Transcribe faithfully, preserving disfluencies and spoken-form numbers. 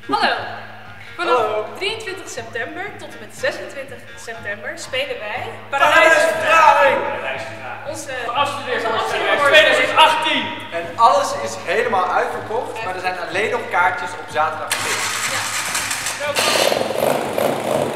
Hallo! Vanaf Hallo. drieëntwintig september tot en met zesentwintig september spelen wij Parijsvertraling! Onze Afstudeervoorstelling twintig achttien! En alles is helemaal uitverkocht, maar er zijn alleen nog kaartjes op zaterdag. Ja. Welkom.